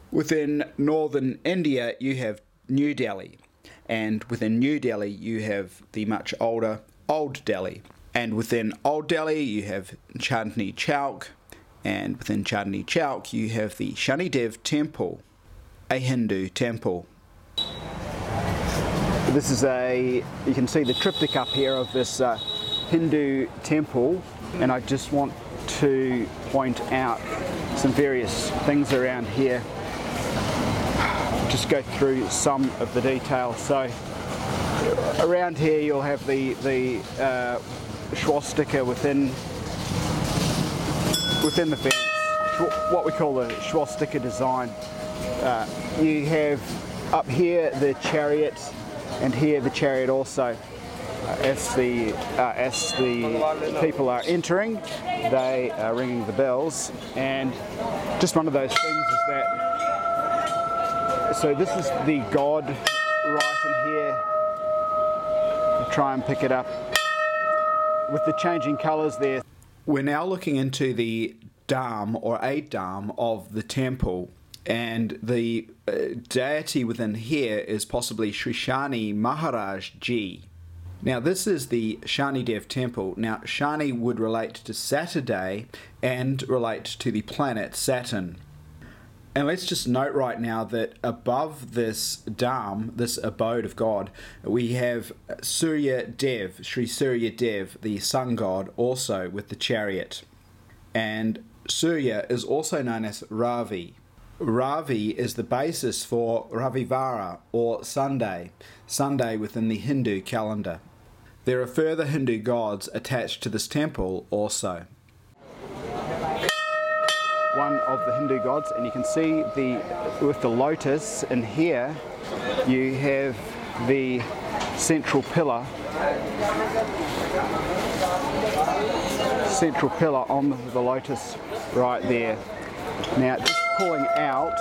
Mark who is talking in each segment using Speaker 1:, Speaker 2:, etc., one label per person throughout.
Speaker 1: Within northern India, you have New Delhi, and within New Delhi, you have the much older Old Delhi. And within Old Delhi, you have Chandni Chowk, and within Chandni Chowk, you have the Shani Dev Temple, a Hindu temple. This is you can see the triptych up here of this Hindu temple, and I just want to point out some various things around here. Just go through some of the details. So around here you'll have the swastika within the fence, what we call the swastika design. You have up here the chariot, and here the chariot also. As the people are entering, they are ringing the bells, and just one of those things is that. So this is the god right in here. I'll try and pick it up with the changing colours there. We're now looking into the dham or a dham of the temple, and the deity within here is possibly Sri Shani Maharaj Ji. Now this is the Shani Dev temple. Now Shani would relate to Saturday and relate to the planet Saturn. And let's just note right now that above this dham, this abode of God, we have Surya Dev, Sri Surya Dev, the sun god, also with the chariot. And Surya is also known as Ravi. Ravi is the basis for Ravivara, or Sunday within the Hindu calendar. There are further Hindu gods attached to this temple also. One of the Hindu gods, and you can see with the lotus in here, you have the central pillar on the lotus right there. Now just pulling out,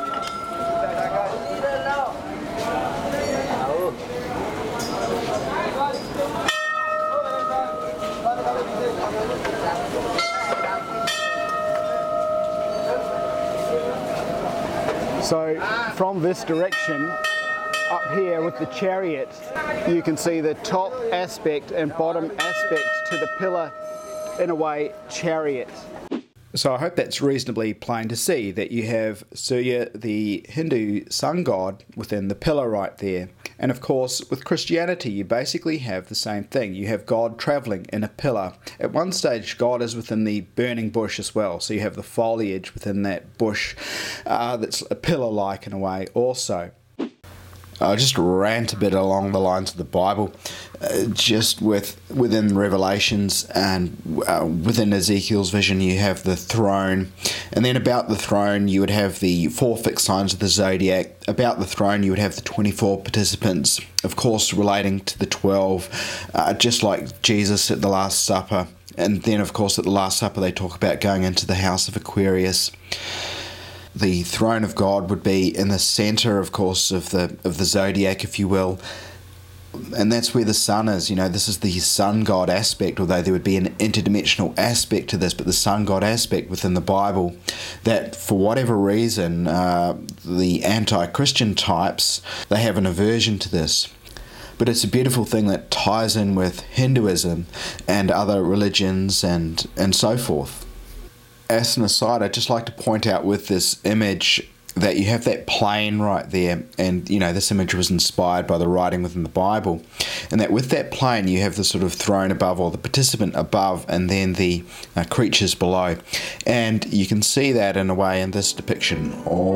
Speaker 1: so from this direction up here with the chariot, you can see the top aspect and bottom aspect to the pillar, in a way, chariot. So I hope that's reasonably plain to see, that you have Surya, the Hindu sun god, within the pillar right there. And of course, with Christianity, you basically have the same thing. You have God travelling in a pillar. At one stage, God is within the burning bush as well. So you have the foliage within that bush that's a pillar-like in a way also. I'll just rant a bit along the lines of the Bible, just within Revelations and within Ezekiel's vision you have the throne, and then about the throne you would have the 4 fixed signs of the zodiac. About the throne you would have the 24 participants, of course relating to the 12, just like Jesus at the Last Supper. And then of course at the Last Supper they talk about going into the house of Aquarius. The throne of God would be in the centre, of course, of the zodiac, if you will, and that's where the sun is. You know, this is the sun god aspect, although there would be an interdimensional aspect to this, but the sun god aspect within the Bible, that for whatever reason, the anti-Christian types, they have an aversion to this. But it's a beautiful thing that ties in with Hinduism and other religions and so forth. As an aside, I'd just like to point out with this image that you have that plane right there, and you know this image was inspired by the writing within the Bible, and that with that plane you have the sort of throne above, or the participant above, and then the creatures below, and you can see that in a way in this depiction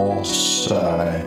Speaker 1: also.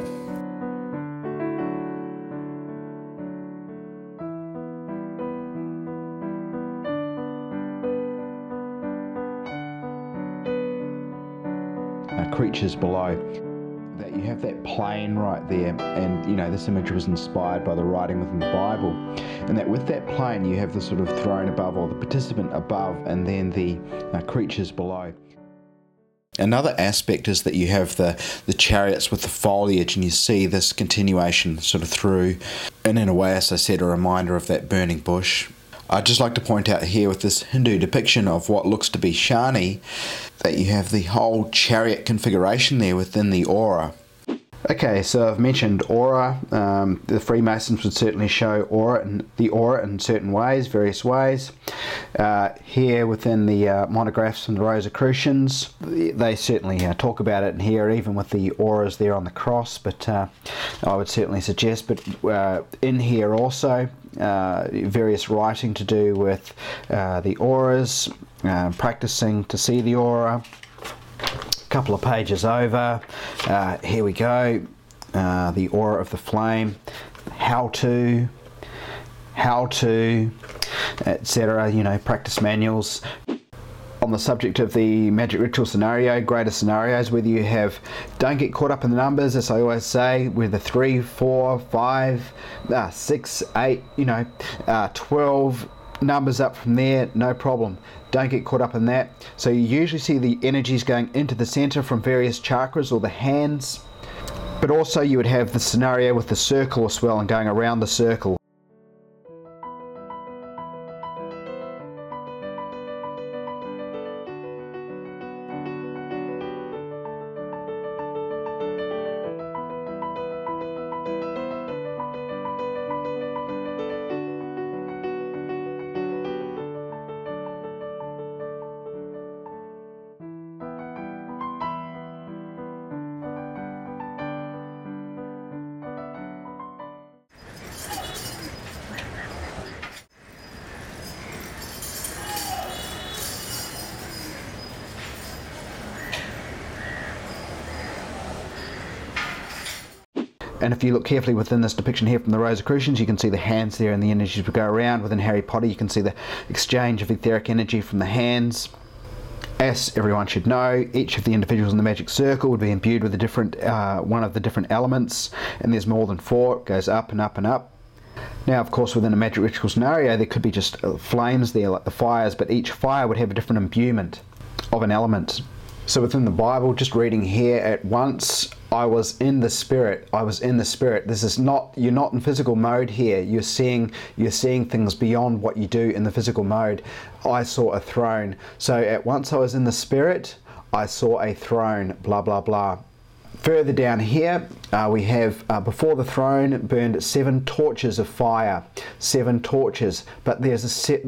Speaker 1: Creatures below, that you have that plane right there, and you know this image was inspired by the writing within the Bible, and that with that plane you have the sort of throne above, or the participant above, and then the creatures below. Another aspect is that you have the chariots with the foliage, and you see this continuation sort of through, and in a way, as I said, a reminder of that burning bush. I'd just like to point out here with this Hindu depiction of what looks to be Shani, that you have the whole chariot configuration there within the aura. Okay, so I've mentioned aura. The Freemasons would certainly show the aura in certain ways, various ways. Here within the monographs from the Rosicrucians, they certainly talk about it in here, even with the auras there on the cross, but I would certainly suggest, but in here also, various writing to do with the auras, practicing to see the aura. Couple of pages over, here we go, the aura of the flame, how to, etc., you know, practice manuals. On the subject of the magic ritual scenario, greater scenarios, whether you have, don't get caught up in the numbers, as I always say, whether 3, 4, 5, 6, 8, you know, 12, numbers up from there, no problem. Don't get caught up in that. So you usually see the energies going into the center from various chakras or the hands, but also you would have the scenario with the circle as well and going around the circle. And if you look carefully within this depiction here from the Rosicrucians, you can see the hands there and the energies would go around. Within Harry Potter, you can see the exchange of etheric energy from the hands. As everyone should know, each of the individuals in the magic circle would be imbued with a different, one of the different elements, and there's more than 4. It goes up and up and up. Now, of course, within a magic ritual scenario, there could be just flames there, like the fires, but each fire would have a different imbuement of an element. So within the Bible, just reading here at once, I was in the Spirit. I was in the Spirit. This is not, you're not in physical mode here. You're seeing things beyond what you do in the physical mode. I saw a throne. So at once I was in the Spirit, I saw a throne, blah, blah, blah. Further down here, we have before the throne burned 7 torches of fire, 7 torches, but there's a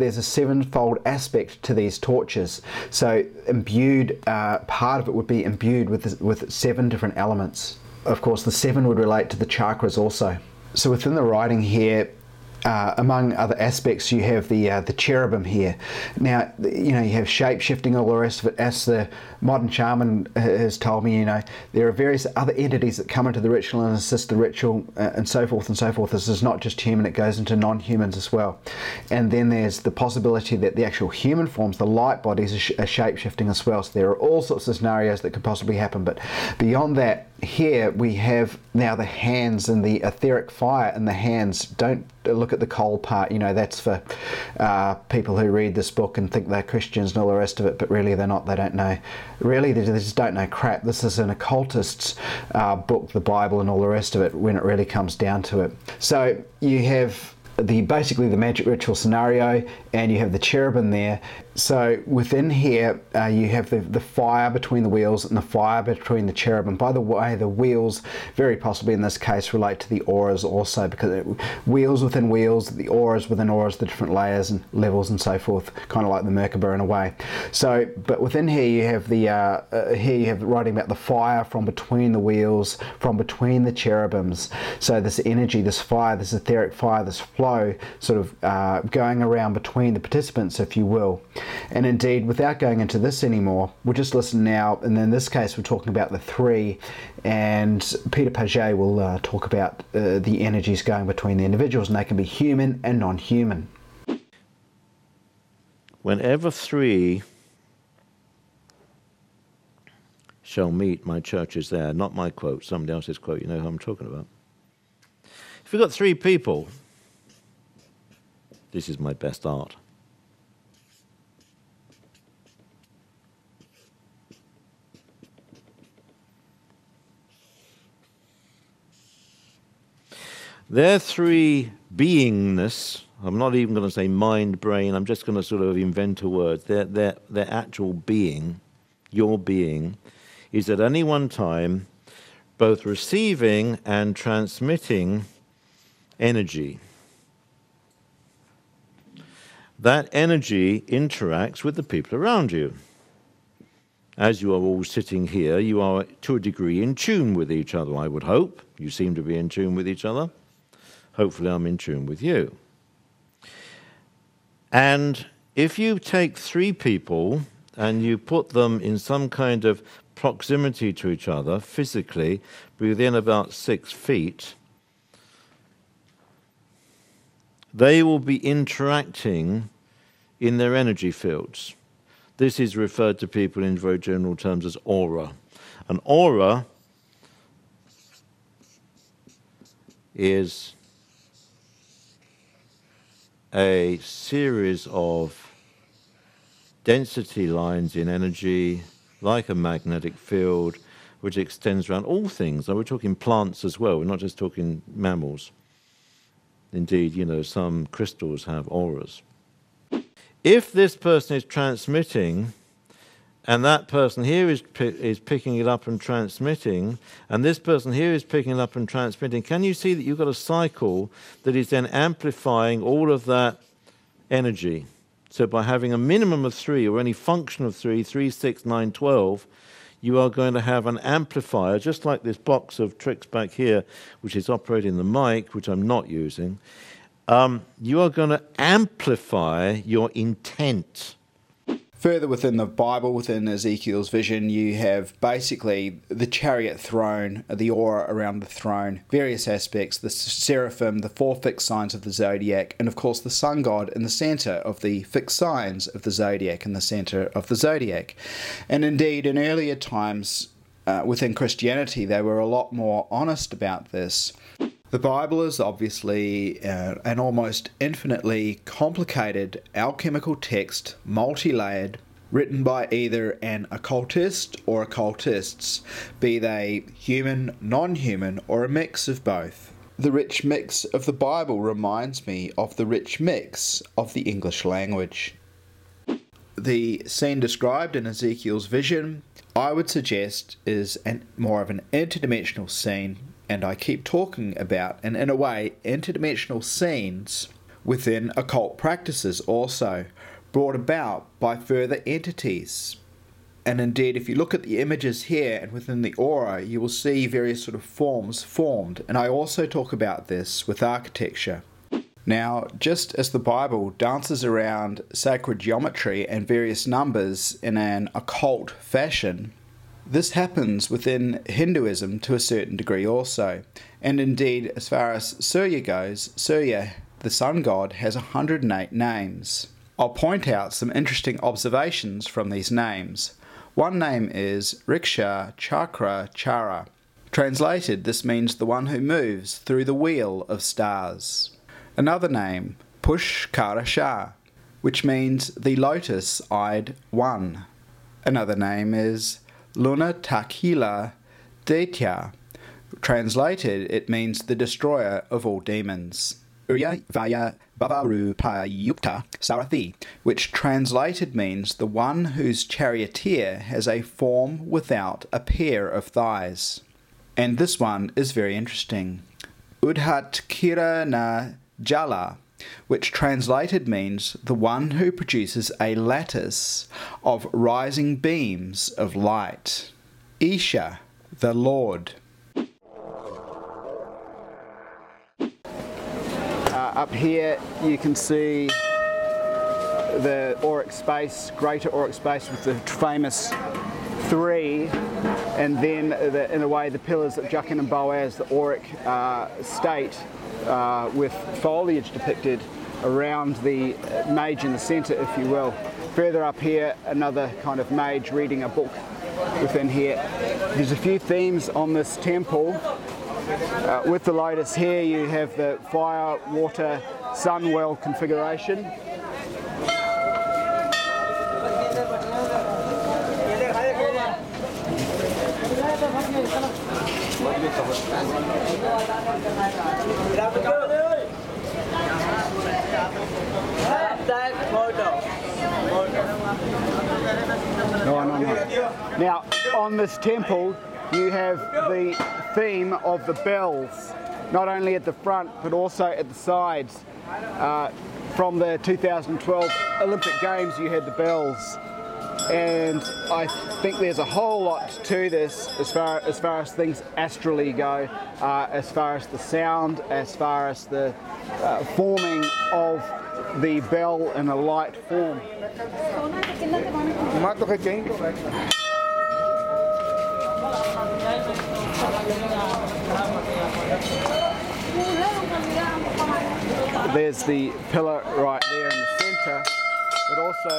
Speaker 1: 7-fold aspect to these torches. So imbued, part of it would be imbued with 7 different elements. Of course, the 7 would relate to the chakras also. So within the writing here, among other aspects, you have the cherubim here. Now, you know, you have shape-shifting, all the rest of it. As the modern shaman has told me, you know, there are various other entities that come into the ritual and assist the ritual, and so forth and so forth. This is not just human, it goes into non-humans as well. And then there's the possibility that the actual human forms, the light bodies, are shape-shifting as well. So there are all sorts of scenarios that could possibly happen. But beyond that, here we have now the hands and the etheric fire in the hands. Don't look at the coal part, you know, that's for people who read this book and think they're Christians and all the rest of it, but really they're not. They don't know. Really, they just don't know crap. This is an occultist's book, the Bible, and all the rest of it, when it really comes down to it. So you have basically the magic ritual scenario, and you have the cherubim there. So within here, you have the fire between the wheels and the fire between the cherubim. By the way, the wheels, very possibly in this case, relate to the auras also, because wheels within wheels, the auras within auras, the different layers and levels and so forth, kind of like the Merkaba in a way. So, but within here you have here you have writing about the fire from between the wheels, from between the cherubims. So this energy, this fire, this etheric fire, this flow, sort of going around between the participants, if you will. And indeed, without going into this anymore, we'll just listen now, and in this case we're talking about the 3, and Peter Paget will talk about the energies going between the individuals, and they can be human and non-human.
Speaker 2: Whenever 3 shall meet, my church is there. Not my quote, somebody else's quote, you know who I'm talking about. If you've got 3 people, this is my best art. Their 3 beingness, I'm not even going to say mind, brain, I'm just going to sort of invent a word. Their actual being, your being, is at any one time both receiving and transmitting energy. That energy interacts with the people around you. As you are all sitting here, you are to a degree in tune with each other, I would hope. You seem to be in tune with each other. Hopefully I'm in tune with you. And if you take 3 people and you put them in some kind of proximity to each other, physically, within about 6 feet, they will be interacting in their energy fields. This is referred to people in very general terms as aura. An aura is a series of density lines in energy, like a magnetic field, which extends around all things. Now, we're talking plants as well, we're not just talking mammals. Indeed, some crystals have auras. If this person is transmitting, and that person here is picking it up and transmitting, and this person here is picking it up and transmitting, can you see that you've got a cycle that is then amplifying all of that energy? So by having a minimum of 3, or any function of 3, 3, 6, 9, 12, you are going to have an amplifier, just like this box of tricks back here, which is operating the mic, which I'm not using. You are going to amplify your intent.
Speaker 1: Further within the Bible, within Ezekiel's vision, you have basically the chariot throne, the aura around the throne, various aspects, the seraphim, the 4 fixed signs of the zodiac, and of course the sun god in the center of the fixed signs of the zodiac, in the center of the zodiac. And indeed, in earlier times within Christianity, they were a lot more honest about this. The Bible is obviously an almost infinitely complicated alchemical text, multi-layered, written by either an occultist or occultists, be they human, non-human, or a mix of both. The rich mix of the Bible reminds me of the rich mix of the English language. The scene described in Ezekiel's vision, I would suggest, is more of an interdimensional scene. And I keep talking about, and in a way, interdimensional scenes within occult practices also, brought about by further entities. And indeed, if you look at the images here and within the aura, you will see various sort of forms formed. And I also talk about this with architecture. Now, just as the Bible dances around sacred geometry and various numbers in an occult fashion, this happens within Hinduism to a certain degree also. And indeed, as far as Surya goes, Surya, the sun god, has 108 names. I'll point out some interesting observations from these names. One name is Riksha Chakra Chara. Translated, this means the one who moves through the wheel of stars. Another name, Pushkara Shah, which means the lotus-eyed one. Another name is Luna Takila Daitya. Translated, it means the destroyer of all demons. Urya Vaya Bavarupayukta Sarathi, which translated means the one whose charioteer has a form without a pair of thighs. And this one is very interesting. Udhat Kirana Jala, which translated means the one who produces a lattice of rising beams of light. Isha, the Lord. Up here you can see the auric space, greater auric space with the famous 3, and then in a way the pillars of Jachin and Boaz, the auric state with foliage depicted around the mage in the centre, if you will. Further up here, another kind of mage reading a book within here. There's a few themes on this temple. With the lotus here, you have the fire, water, sun well configuration. No. Now, on this temple, you have the theme of the bells, not only at the front but also at the sides. From the 2012 Olympic Games you had the bells, and I think there's a whole lot to this as far as things astrally go, as far as the sound, as far as the forming of the bell in a light form. There's the pillar right there in the centre, but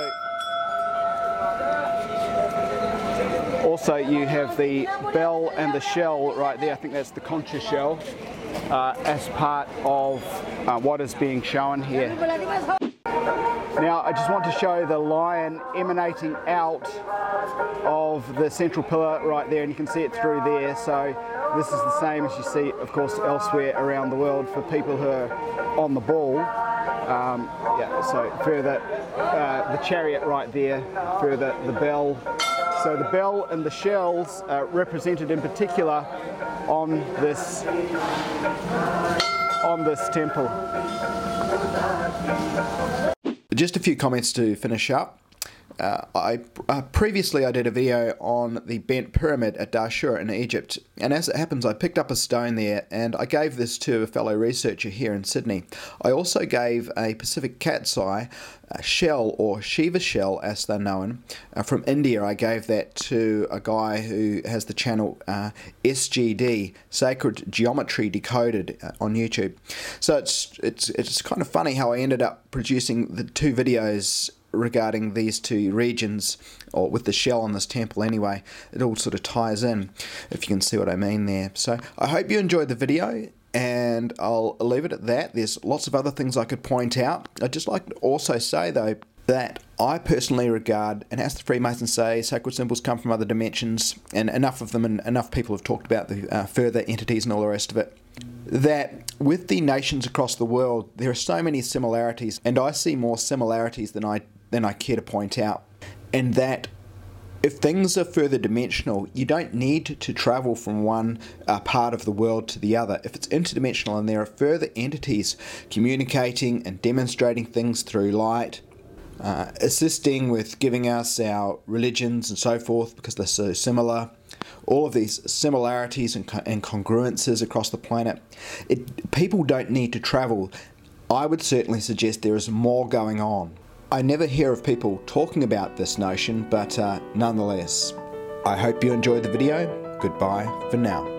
Speaker 1: also you have the bell and the shell right there. I think that's the conch shell as part of what is being shown here. Now I just want to show the lion emanating out of the central pillar right there, and you can see it through there. So this is the same as you see, of course, elsewhere around the world for people who are on the ball. So further, the chariot right there, further the bell. So the bell and the shells are represented in particular on this temple.
Speaker 3: Just a few comments to finish up. Previously I did a video on the bent pyramid at Dashur in Egypt, and as it happens I picked up a stone there and I gave this to a fellow researcher here in Sydney. I also gave a Pacific cat's eye shell, or Shiva shell as they're known, from India. I gave that to a guy who has the channel SGD, Sacred Geometry Decoded, on YouTube. So it's kind of funny how I ended up producing the two videos regarding these two regions, or with the shell on this temple anyway. It all sort of ties in, if you can see what I mean there. So I hope you enjoyed the video, and I'll leave it at that. There's lots of other things I could point out. I'd just like to also say though that I personally regard, and as the Freemasons say, sacred symbols come from other dimensions, and enough of them, and enough people have talked about the further entities and all the rest of it, that with the nations across the world there are so many similarities, and I see more similarities than I care to point out, and that if things are further dimensional, you don't need to travel from one part of the world to the other. If it's interdimensional and there are further entities communicating and demonstrating things through light, assisting with giving us our religions and so forth because they're so similar, all of these similarities and congruences across the planet, people don't need to travel. I would certainly suggest there is more going on. I never hear of people talking about this notion, but nonetheless, I hope you enjoyed the video. Goodbye for now.